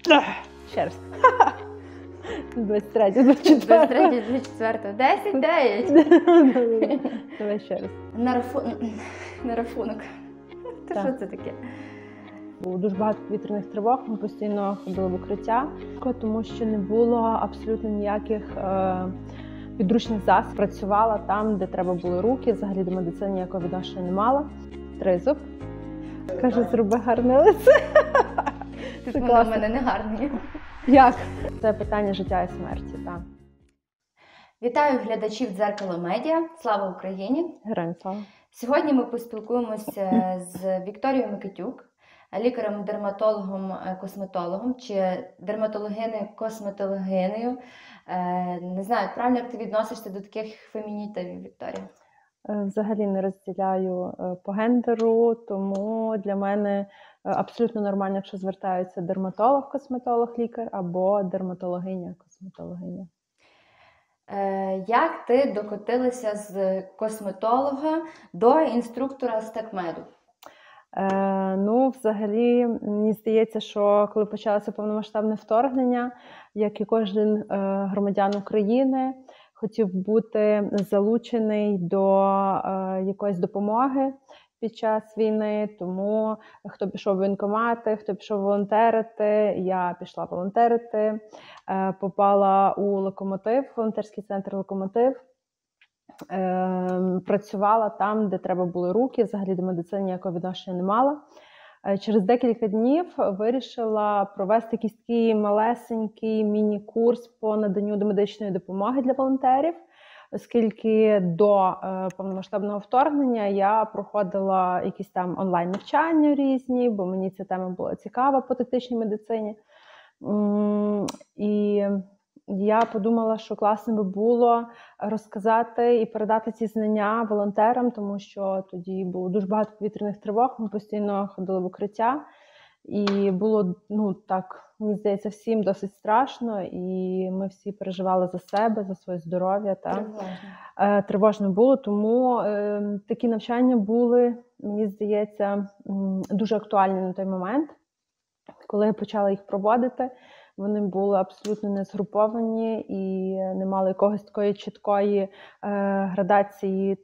Ще раз. 23, 24. 23, 24, 10, 9. Давай ще раз. На рахунок. Та що це таке? Було дуже багато повітряних тривог, ми постійно ходили в укриття, тому що не було абсолютно ніяких підручних засобів. Працювала там, де треба були руки, взагалі до медицини ніякого відношення не мала. Тризуб. Каже, зроби гарне лице. Тут воно в мене не гарне. Як? Це питання життя і смерті, так. Вітаю глядачів «Дзеркало Медіа». Слава Україні! Героям слава! Сьогодні ми поспілкуємося з Вікторією Микитюк, лікарем-дерматологом-косметологом чи дерматологинею-косметологинею. Не знаю, правильно як ти відносишся до таких фемінітивів, Вікторія? Взагалі не розділяю по гендеру, тому для мене абсолютно нормально, якщо звертаються дерматолог, косметолог, лікар або дерматологиня, косметологиня. Як ти докотилася з косметолога до інструктора з такмеду? Взагалі, мені здається, що коли почалося повномасштабне вторгнення, як і кожен громадян України, хотів бути залучений до якоїсь допомоги під час війни, тому хто пішов в воєнкомати, хто пішов волонтерити, я пішла волонтерити, попала у «Локомотив», волонтерський центр «Локомотив», працювала там, де треба були руки, взагалі до медицини ніякого відношення не мала. Через декілька днів вирішила провести якийсь такий малесенький міні-курс по наданню домедичної допомоги для волонтерів, оскільки до повномасштабного вторгнення я проходила якісь там онлайн-навчання різні, бо мені ця тема була цікава по тактичній медицині. І я подумала, що класно би було розказати і передати ці знання волонтерам, тому що тоді було дуже багато повітряних тривог, ми постійно ходили в укриття. І було, мені здається, всім досить страшно, і ми всі переживали за себе, за своє здоров'я. Тривожно було, тому такі навчання були, мені здається, дуже актуальні на той момент, коли я почала їх проводити. Вони були абсолютно не згруповані і не мали якогось такої чіткої градації,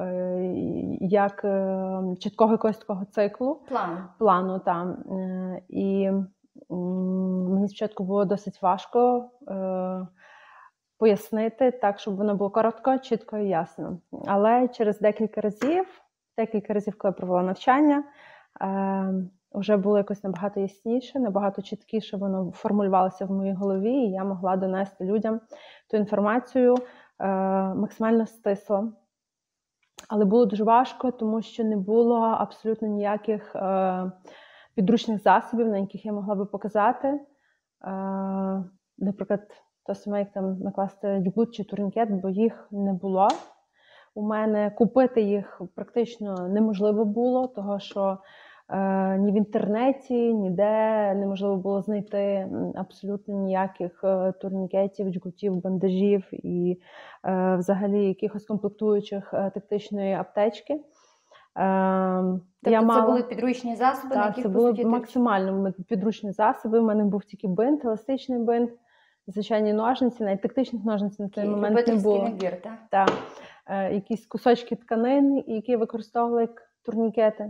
чіткого якогось такого циклу. Плану. І мені спочатку було досить важко пояснити так, щоб воно було коротко, чітко і ясно. Але через декілька разів, коли я провела навчання, вже було якось набагато ясніше, набагато чіткіше воно формулювалося в моїй голові, і я могла донести людям ту інформацію максимально стисло. Але було дуже важко, тому що не було абсолютно ніяких підручних засобів, на яких я могла би показати. Наприклад, то саме, як там накласти джгут чи турнікет, бо їх не було. У мене купити їх практично неможливо було, того що ні в інтернеті, ніде неможливо було знайти абсолютно ніяких турнікетів, джгутів, бандажів і взагалі якихось комплектуючих тактичної аптечки. Тобто це були підручні засоби, на яких це були максимально підручні засоби. У мене був тільки бинт, еластичний бинт, звичайні ножниці, навіть тактичних ножниць на той момент не було. Набір, так? Якісь кусочки тканин, які використовували як турнікети.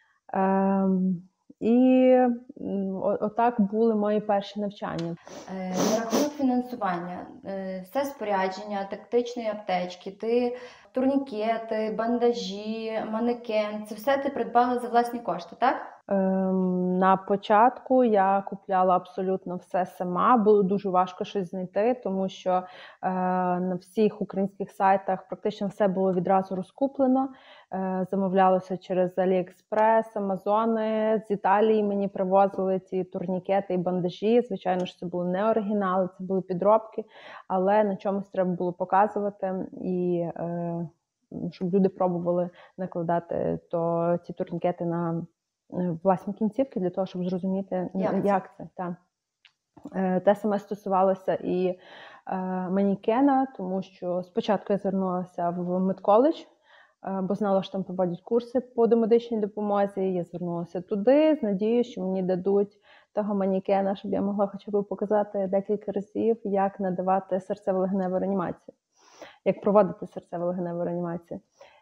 І отак були мої перші навчання. На рахунок фінансування, все спорядження, тактичної аптечки, турнікети, бандажі, манекен, це все ти придбала за власні кошти, так? На початку я купляла абсолютно все сама, було дуже важко щось знайти, тому що на всіх українських сайтах практично все було відразу розкуплено, замовлялося через Аліекспрес, Амазони, з Італії мені привозили ці турнікети і бандажі, звичайно ж це були не оригінали, це були підробки, але на чомусь треба було показувати і щоб люди пробували накладати ці турнікети на власні кінцівки, для того, щоб зрозуміти, як це. Те саме стосувалося і манікена, тому що спочатку я звернулася в медколедж, бо знала, що там проводять курси по домедичній допомозі. Я звернулася туди з надією, що мені дадуть того манікена, щоб я могла хоча б показати декілька разів, як надавати серцево-легеневу реанімацію, як проводити серцево-легеневу реанімацію.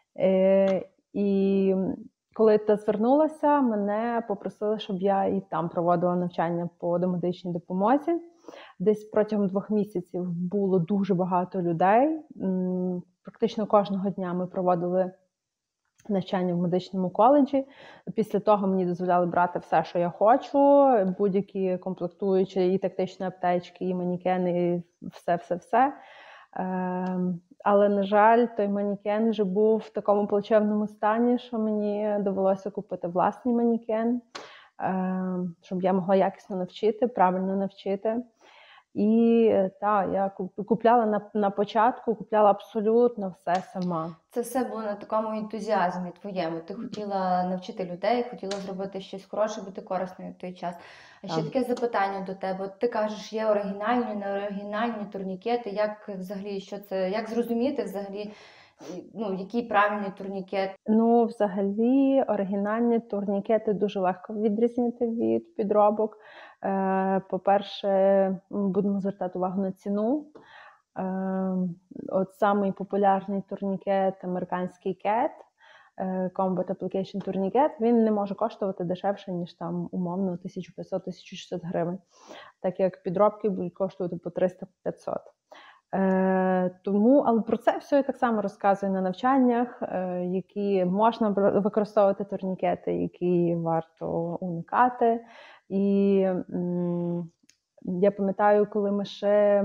І коли я звернулася, мене попросили, щоб я і там проводила навчання по домедичній допомозі. Десь протягом 2 місяців було дуже багато людей. Практично кожного дня ми проводили навчання в медичному коледжі. Після того мені дозволяли брати все, що я хочу, будь-які комплектуючі, і тактичні аптечки, і манікени, і все. Але, на жаль, той манікен вже був в такому плачевному стані, що мені довелося купити власний манікен, щоб я могла якісно навчити, правильно навчити. І я купляла на початку, купляла абсолютно все сама. Це все було на такому ентузіазмі твоєму. Ти хотіла навчити людей, хотіла зробити щось хороше, бути корисною в той час. А ще таке запитання до тебе. От ти кажеш, є оригінальні, неоригінальні турнікети. Як взагалі, що це, як зрозуміти взагалі, який правильний турнікет? Взагалі, оригінальні турнікети дуже легко відрізнити від підробок. По-перше, будемо звертати увагу на ціну. От самий популярний турнікет, американський CAT, Combat Application Tourniquet, він не може коштувати дешевше, ніж там умовно 1500-1600 гривень. Так як підробки будуть коштувати по 300-500. Але про це все я так само розказую на навчаннях, які можна використовувати турнікети, які варто уникати. І я пам'ятаю, коли ми ще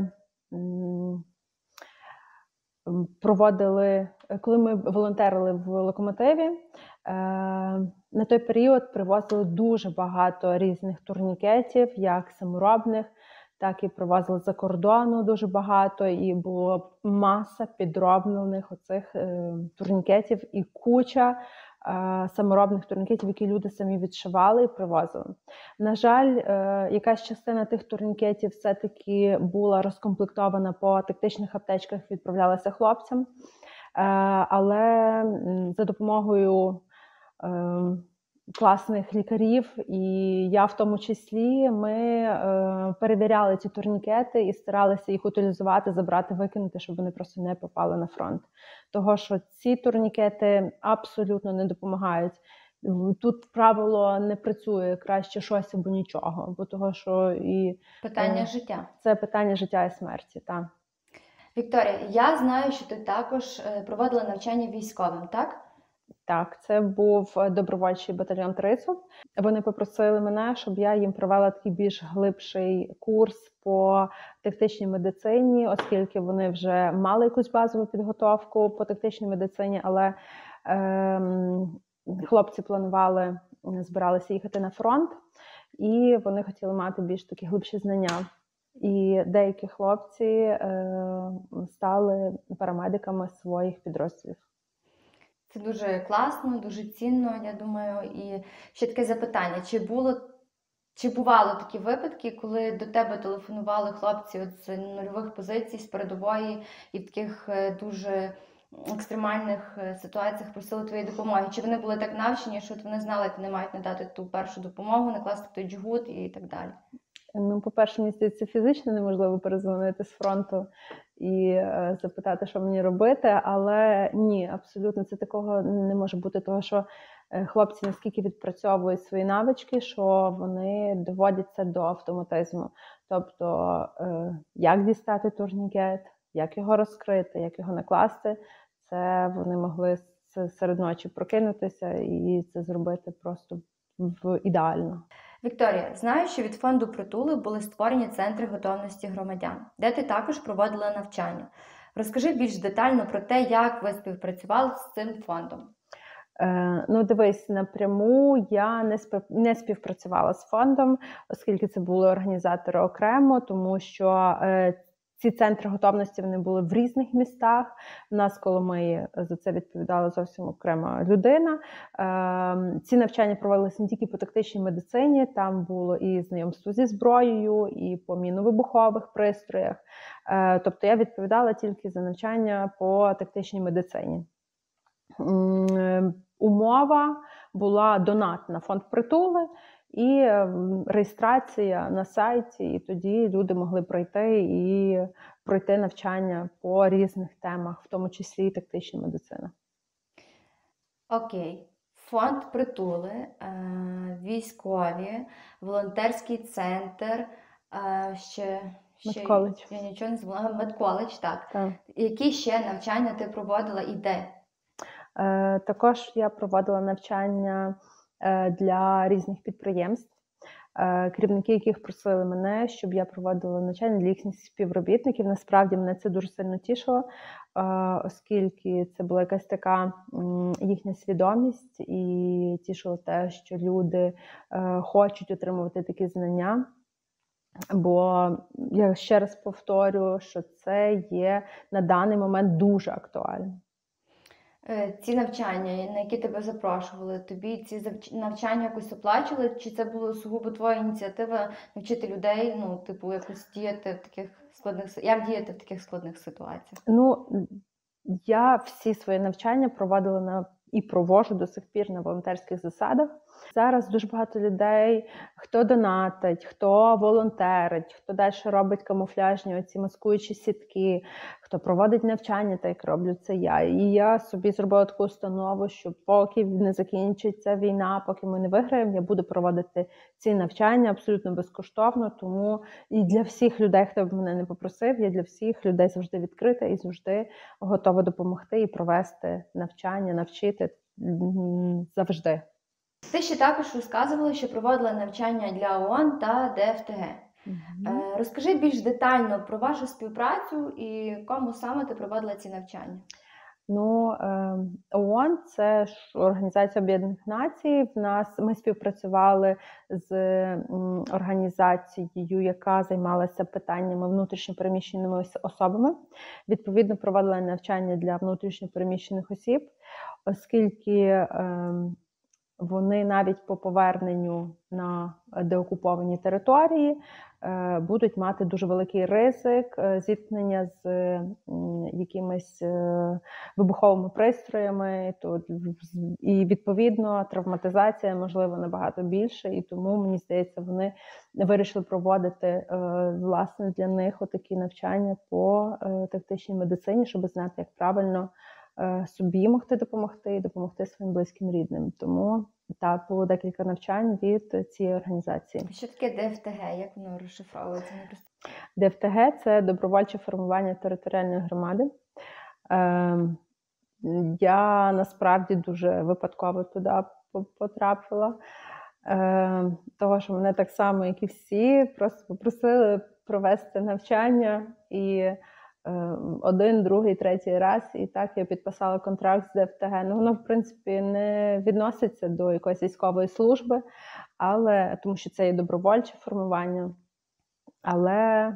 коли ми волонтерили в Локомотиві, на той період привозили дуже багато різних турнікетів, як саморобних, так і привозили з-за кордону дуже багато, і було маса підроблених оцих турнікетів і куча саморобних турнікетів, які люди самі відшивали і привозили. На жаль, якась частина тих турнікетів все-таки була розкомплектована по тактичних аптечках, відправлялася хлопцям, але за допомогою класних лікарів, і я в тому числі, ми перевіряли ці турнікети і старалися їх утилізувати, забрати, викинути, щоб вони просто не попали на фронт. Того, що ці турнікети абсолютно не допомагають. Тут правило не працює, краще щось або нічого, бо того, що і питання життя. Це питання життя і смерті, так. Вікторія, я знаю, що ти також проводила навчання військовим, так? Так, це був добровольчий батальйон ТРИСу. Вони попросили мене, щоб я їм провела такий більш глибший курс по тактичній медицині, оскільки вони вже мали якусь базову підготовку по тактичній медицині, але хлопці збиралися їхати на фронт, і вони хотіли мати більш такі глибші знання. І деякі хлопці стали парамедиками своїх підрозділів. Це дуже класно, дуже цінно, я думаю. І ще таке запитання, чи бувало такі випадки, коли до тебе телефонували хлопці з нульових позицій, з передової, і в таких дуже екстремальних ситуаціях просили твоєї допомоги? Чи вони були так навчені, що вони знали, як вони мають надати ту першу допомогу, накласти той джгут і так далі? По-перше, мені здається, фізично неможливо перезвонити з фронту і запитати, що мені робити, але ні, абсолютно це такого не може бути, того що хлопці наскільки відпрацьовують свої навички, що вони доводяться до автоматизму. Тобто, як дістати турнікет, як його розкрити, як його накласти, це вони могли серед ночі прокинутися і це зробити просто ідеально. Вікторія, знаю, що від фонду «Притули» були створені центри готовності громадян, де ти також проводила навчання. Розкажи більш детально про те, як ви співпрацювали з цим фондом. Дивись, напряму я не співпрацювала з фондом, оскільки це були організатори окремо, тому що ці центри готовності вони були в різних містах. У нас, Коломиї, за це відповідала зовсім окрема людина. Ці навчання проводилися не тільки по тактичній медицині, там було і знайомство зі зброєю, і по міновибухових пристроях. Тобто я відповідала тільки за навчання по тактичній медицині. Умова була донат на фонд «Притули», і реєстрація на сайті, і тоді люди могли пройти навчання по різних темах, в тому числі і тактична медицина. Окей. Фонд «Притули», військові, волонтерський центр, ще Медколедж. я нічого не забула. Медколедж, так. Так. Які ще навчання ти проводила і де? Також я проводила навчання для різних підприємств, керівники яких просили мене, щоб я проводила навчання для їхніх співробітників. Насправді мене це дуже сильно тішило, оскільки це була якась така їхня свідомість, і тішило те, що люди хочуть отримувати такі знання. Бо я ще раз повторю, що це є на даний момент дуже актуально. Ці навчання, на які тебе запрошували, тобі ці навчання якось оплачували, чи це було сугубо твоя ініціатива навчити людей, ну, типу, якось діяти в таких складних, як діяти в таких складних ситуаціях? Ну, я всі свої навчання проводила і проводжу до сих пір на волонтерських засадах. Зараз дуже багато людей, хто донатить, хто волонтерить, хто далі робить камуфляжні оці маскуючі сітки, хто проводить навчання, так як роблю це я. І я собі зробила таку установу, що поки не закінчиться війна, поки ми не виграємо, я буду проводити ці навчання абсолютно безкоштовно. Тому і для всіх людей, хто б мене не попросив, я для всіх людей завжди відкрита і завжди готова допомогти і провести навчання, навчити завжди. Ти ще також розказувала, що проводила навчання для ООН та ДФТГ. Розкажи більш детально про вашу співпрацю і кому саме ти проводила ці навчання. Ну, ООН – це ж Організація Об'єднаних Націй. Ми співпрацювали з організацією, яка займалася питаннями внутрішньопереміщеними особами. Відповідно, проводила навчання для внутрішньопереміщених осіб, оскільки вони навіть по поверненню на деокуповані території будуть мати дуже великий ризик зіткнення з якимись вибуховими пристроями, і відповідно травматизація можливо набагато більше, і тому, мені здається, вони вирішили проводити власне для них отакі навчання по тактичній медицині, щоб знати, як правильно собі могти допомогти і допомогти своїм близьким рідним. Тому так, було декілька навчань від цієї організації. Що таке ДФТГ? Як воно розшифровується? ДФТГ – це добровольче формування територіальної громади. Я насправді дуже випадково туди потрапила, того, що мене так само, як і всі, просто попросили провести навчання, і один, другий, третій раз, і так я підписала контракт з ДФТГ. Ну, воно, в принципі, не відноситься до якоїсь військової служби, але тому що це є добровольче формування. Але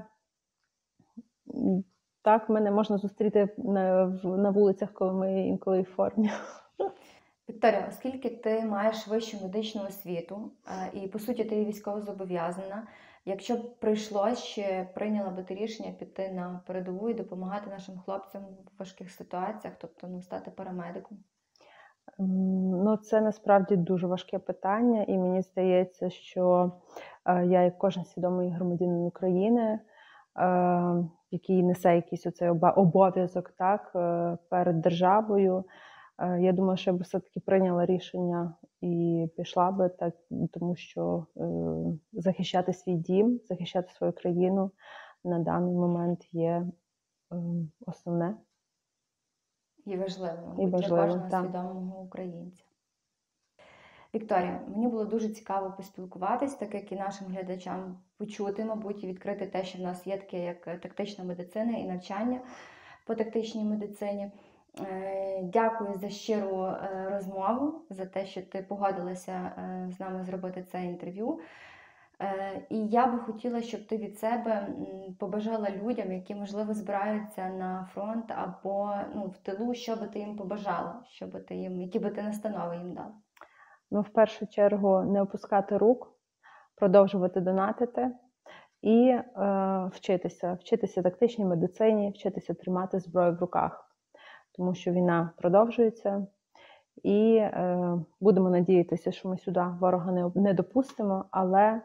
так мене можна зустріти на вулицях, коли ми інколи в формі. Вікторія, оскільки ти маєш вищу медичну освіту, і, по суті, ти військовозобов'язана, якщо б прийшлось, чи прийняла би ти рішення піти на передову і допомагати нашим хлопцям в важких ситуаціях, тобто стати парамедиком? Ну, це насправді дуже важке питання, і мені здається, що я, як кожен свідомий громадянин України, який несе якийсь оцей обов'язок, так, перед державою, я думаю, що я б все-таки прийняла рішення і пішла би так, тому що захищати свій дім, захищати свою країну на даний момент є основне. І важливо, І для кожного так. свідомого українця. Вікторія, мені було дуже цікаво поспілкуватись, так як і нашим глядачам почути, мабуть, і відкрити те, що в нас є таке, як тактична медицина і навчання по тактичній медицині. Дякую за щиру розмову, за те, що ти погодилася з нами зробити це інтерв'ю. І я би хотіла, щоб ти від себе побажала людям, які, можливо, збираються на фронт або в тилу, що би ти їм побажала, які би ти настанови їм дала? Ну, в першу чергу, не опускати рук, продовжувати донатити і вчитися тактичній медицині, вчитися тримати зброю в руках. Тому що війна продовжується, І будемо надіятися, що ми сюди ворога не допустимо, але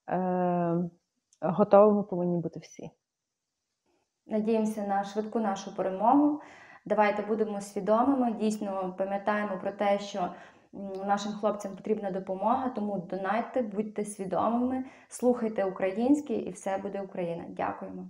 готовими повинні бути всі. Надіємося на швидку нашу перемогу. Давайте будемо свідомими, дійсно пам'ятаємо про те, що нашим хлопцям потрібна допомога, тому донайте, будьте свідомими, слухайте українське і все буде Україна. Дякуємо.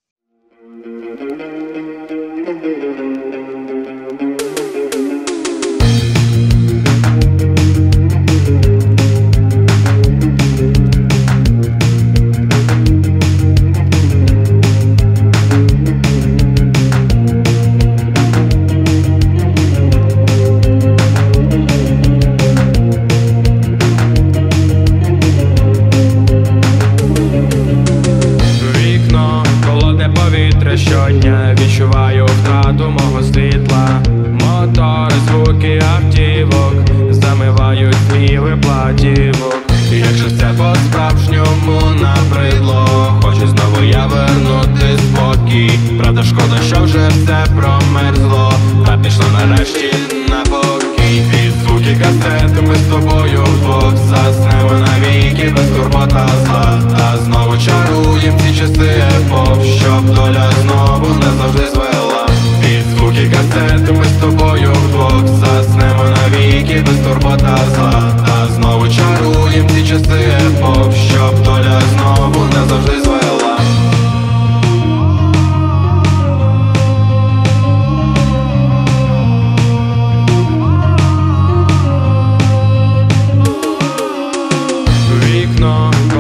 Щодня відчуваю втрату мого світла. Мотори, звуки автівок замивають співи платівок. Якщо це по-справжньому набридло, хочу знову я вернути спокій. Правда, шкода, що вже все промерзло, та пішло нарешті на покій. Під звуки касети ми з тобою вдвох заснемо навіки без турбот та зла. Та знову чаруєм ці часи епох, щоб доля знову не завжди звела. Під звуки касети ми з тобою вдвох заснемо навіки без турбот та зла. Та знову чаруєм ці часи епох, щоб доля знову не завжди звела. Вікно